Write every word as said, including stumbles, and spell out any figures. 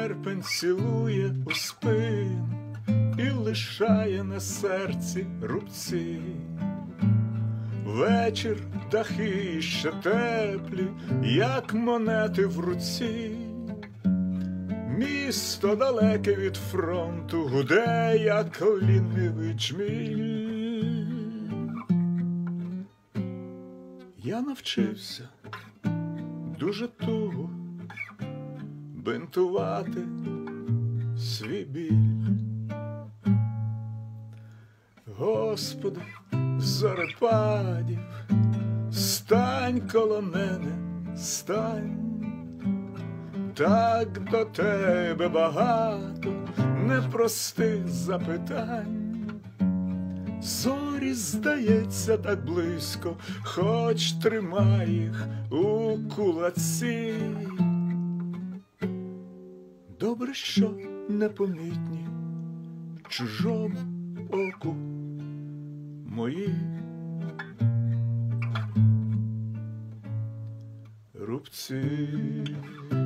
серпень цілує у спину і лишає на серці рубці. Вечір, дахи ще теплі, як монети в руці. Місто далеке від фронту гуде, як лінивий джміль. Я навчився дуже туго бинтувати свій біль. Господи, зорепадів, стань коло мене, стань. Так до тебе багато непростих запитань. Зорі, здається, так близько, хоч тримай їх у кулаці. Добре, що непомітні чужому оку мої рубці.